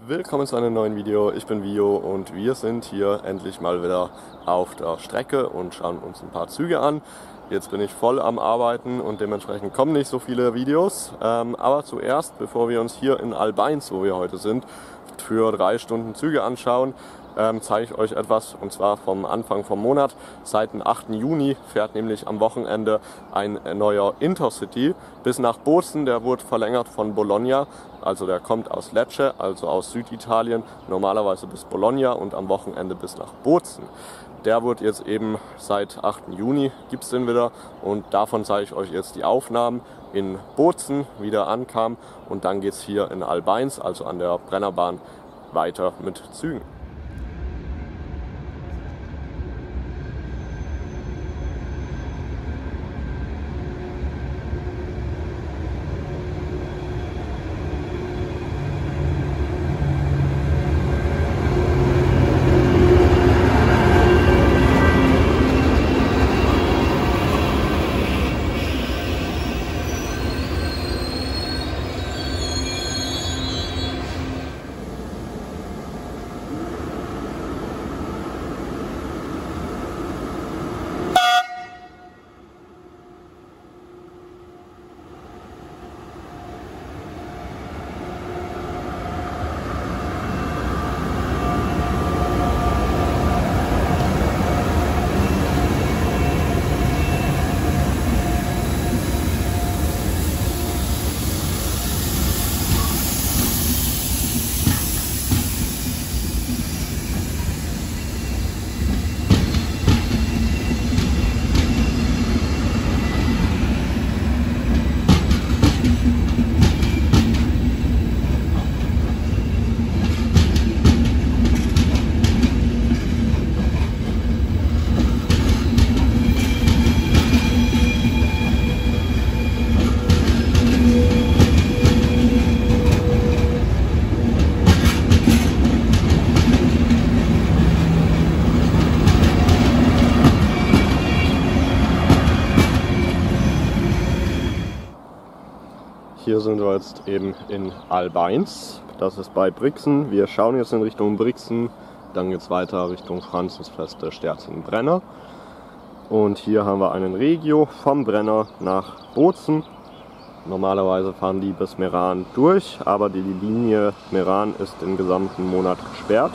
Willkommen zu einem neuen Video, ich bin Vio und wir sind hier endlich mal wieder auf der Strecke und schauen uns ein paar Züge an. Jetzt bin ich voll am Arbeiten und dementsprechend kommen nicht so viele Videos. Aber zuerst, bevor wir uns hier in Albeins, wo wir heute sind, für 3 Stunden Züge anschauen, zeige ich euch etwas, und zwar vom Anfang vom Monat. Seit dem 8. Juni fährt nämlich am Wochenende ein neuer Intercity bis nach Bozen. Der wurde verlängert von Bologna, also der kommt aus Lecce, also aus Süditalien, normalerweise bis Bologna und am Wochenende bis nach Bozen. Der wird jetzt eben seit 8. Juni, gibt es den wieder, und davon zeige ich euch jetzt die Aufnahmen in Bozen, wie der ankam, und dann geht es hier in Albeins, also an der Brennerbahn, weiter mit Zügen. Hier sind wir jetzt eben in Albeins, das ist bei Brixen. Wir schauen jetzt in Richtung Brixen, dann geht es weiter Richtung Franzensfeste Sterzen-Brenner. Und hier haben wir einen Regio vom Brenner nach Bozen. Normalerweise fahren die bis Meran durch, aber die Linie Meran ist den gesamten Monat gesperrt.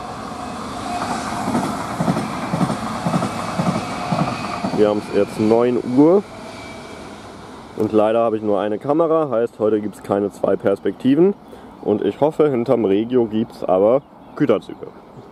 Wir haben es jetzt 9 Uhr. Und leider habe ich nur eine Kamera, heißt heute gibt es keine 2 Perspektiven. Und ich hoffe, hinterm Regio gibt es aber Güterzüge.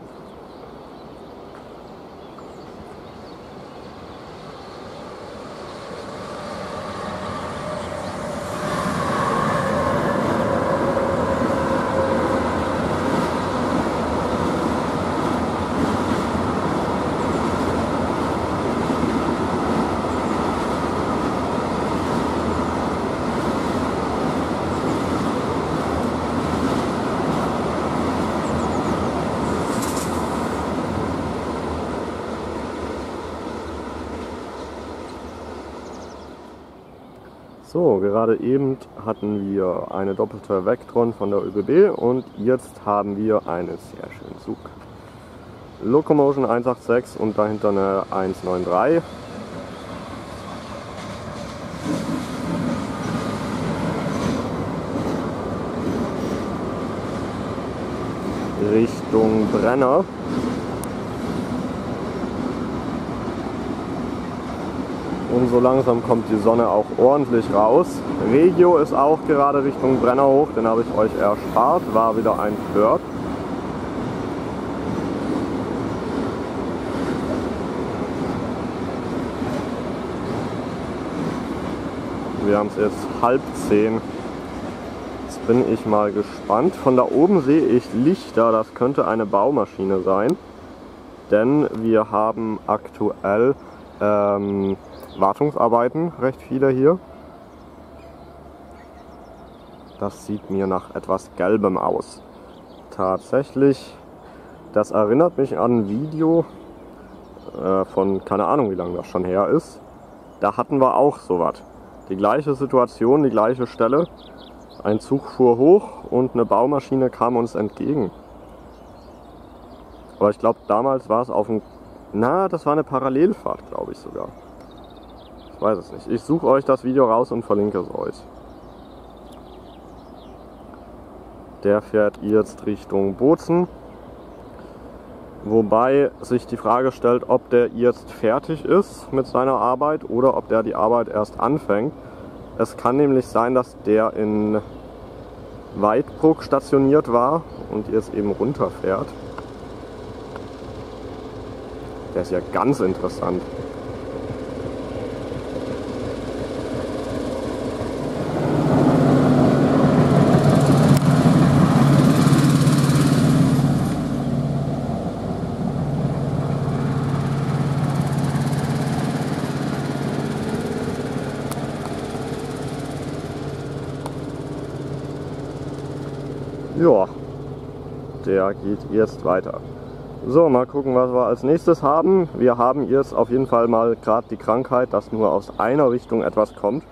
So, gerade eben hatten wir eine doppelte Vectron von der ÖBB und jetzt haben wir einen sehr schönen Zug. Locomotion 186 und dahinter eine 193. Richtung Brenner. Und so langsam kommt die Sonne auch ordentlich raus. Regio ist auch gerade Richtung Brenner hoch, den habe ich euch erspart, war wieder ein Flirt. Wir haben es jetzt 9:30. Jetzt bin ich mal gespannt. Von da oben sehe ich Lichter, das könnte eine Baumaschine sein. Denn wir haben aktuell Wartungsarbeiten, recht viele hier. Das sieht mir nach etwas Gelbem aus. Tatsächlich, das erinnert mich an ein Video von, keine Ahnung wie lange das schon her ist. Da hatten wir auch sowas. Die gleiche Situation, die gleiche Stelle. Ein Zug fuhr hoch und eine Baumaschine kam uns entgegen. Aber ich glaube, damals war es auf dem... Na, das war eine Parallelfahrt, glaube ich sogar. Ich weiß es nicht. Ich suche euch das Video raus und verlinke es euch. Der fährt jetzt Richtung Bozen. Wobei sich die Frage stellt, ob der jetzt fertig ist mit seiner Arbeit oder ob der die Arbeit erst anfängt. Es kann nämlich sein, dass der in Weidbruck stationiert war und jetzt eben runterfährt. Der ist ja ganz interessant. Ja, der geht jetzt weiter. So, mal gucken, was wir als nächstes haben. Wir haben jetzt auf jeden Fall mal gerade die Krankheit, dass nur aus einer Richtung etwas kommt.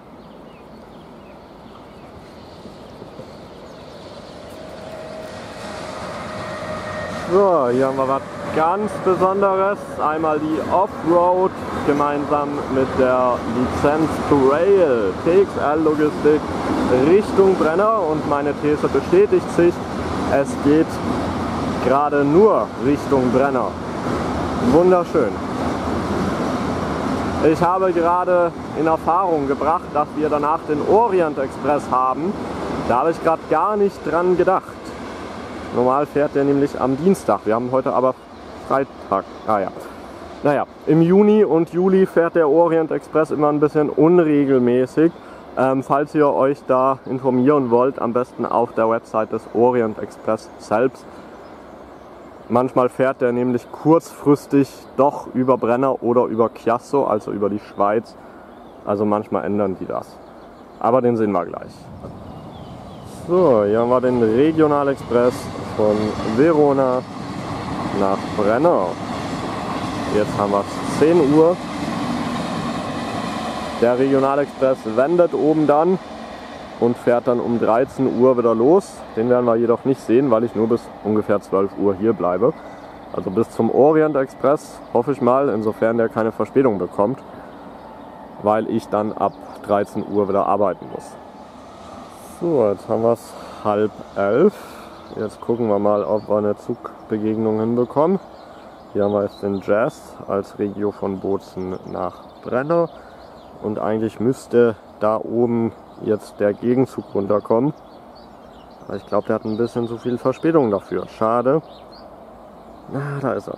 So, hier haben wir was ganz Besonderes. Einmal die Offroad gemeinsam mit der Lizenz to Rail TXL Logistik Richtung Brenner, und meine These bestätigt sich, es geht gerade nur Richtung Brenner. Wunderschön. Ich habe gerade in Erfahrung gebracht, dass wir danach den Orient Express haben. Da habe ich gerade gar nicht dran gedacht. Normal fährt der nämlich am Dienstag. Wir haben heute aber Freitag. Ah ja. Naja, im Juni und Juli fährt der Orient Express immer ein bisschen unregelmäßig. Falls ihr euch da informieren wollt, am besten auf der Website des Orient Express selbst. Manchmal fährt der nämlich kurzfristig doch über Brenner oder über Chiasso, also über die Schweiz. Also manchmal ändern die das. Aber den sehen wir gleich. So, hier haben wir den Regionalexpress von Verona nach Brenner. Jetzt haben wir es 10 Uhr. Der Regionalexpress wendet oben dann und fährt dann um 13 Uhr wieder los. Den werden wir jedoch nicht sehen, weil ich nur bis ungefähr 12 Uhr hier bleibe. Also bis zum Orient Express, hoffe ich mal, insofern der keine Verspätung bekommt, weil ich dann ab 13 Uhr wieder arbeiten muss. So, jetzt haben wir es 10:30. Jetzt gucken wir mal, ob wir eine Zugbegegnung hinbekommen. Hier haben wir jetzt den Jazz als Regio von Bozen nach Brenner. Und eigentlich müsste da oben jetzt der Gegenzug runterkommen. Aber ich glaube, der hat ein bisschen zu viel Verspätung dafür. Schade. Na, da ist er.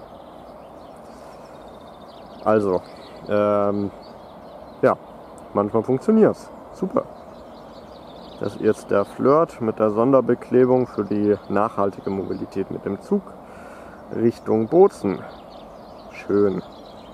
Also, ja, manchmal funktioniert es. Super. Das ist jetzt der Flirt mit der Sonderbeklebung für die nachhaltige Mobilität mit dem Zug Richtung Bozen. Schön.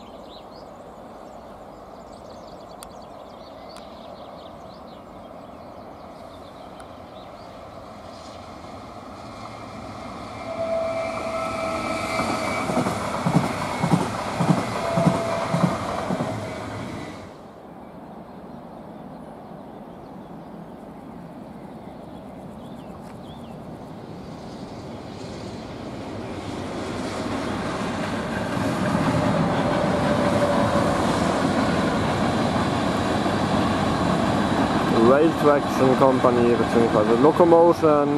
Rail Traction Company bzw. Locomotion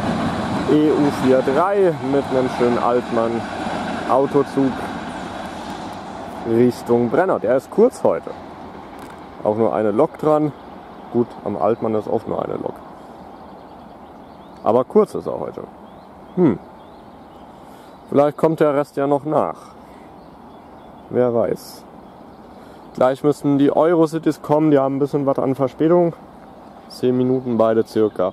EU43 mit einem schönen Altmann Autozug Richtung Brenner. Der ist kurz heute. Auch nur eine Lok dran. Gut, am Altmann ist oft nur eine Lok. Aber kurz ist er heute. Vielleicht kommt der Rest ja noch nach. Wer weiß. Gleich müssten die Eurocities kommen, die haben ein bisschen was an Verspätung. 10 Minuten beide circa.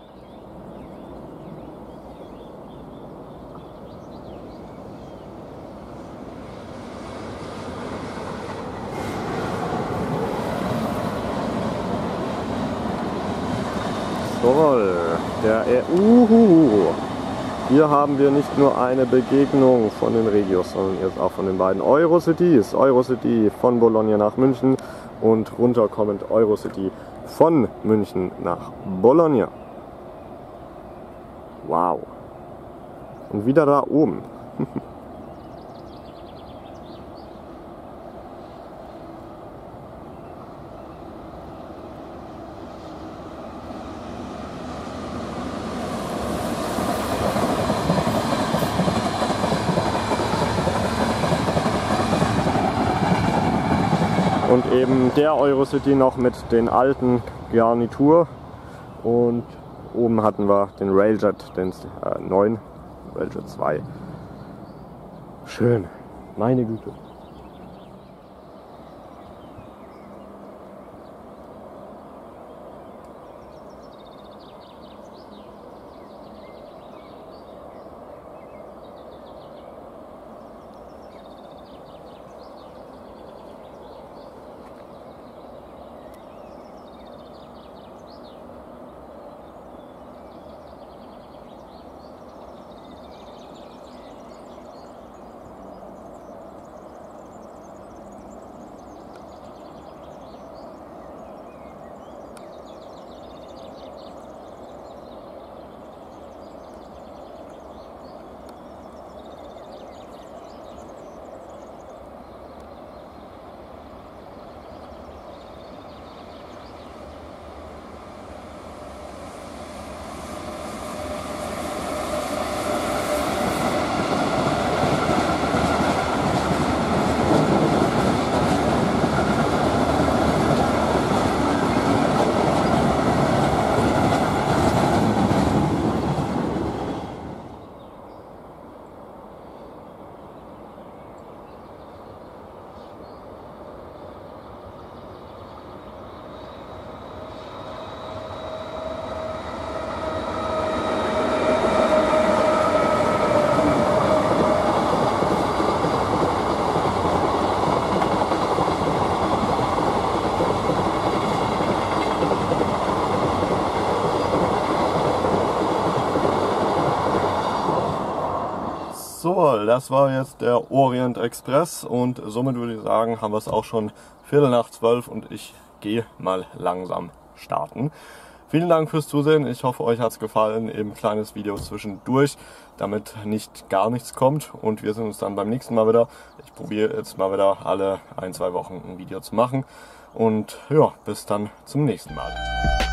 Toll, der Hier haben wir nicht nur eine Begegnung von den Regios, sondern jetzt auch von den beiden Eurocities. Eurocity von Bologna nach München und runterkommend Eurocity von München nach Bologna. Wow. Und wieder da oben. Und eben der Eurocity noch mit den alten Garnitur. Und oben hatten wir den Railjet, den neuen Railjet 2. Schön, meine Güte. So, das war jetzt der Orient Express und somit würde ich sagen, haben wir es auch schon 11:45 und ich gehe mal langsam starten. Vielen Dank fürs Zusehen, ich hoffe euch hat es gefallen, eben kleines Video zwischendurch, damit nicht gar nichts kommt und wir sehen uns dann beim nächsten Mal wieder. Ich probiere jetzt mal wieder alle 1-2 Wochen ein Video zu machen und ja, bis dann zum nächsten Mal.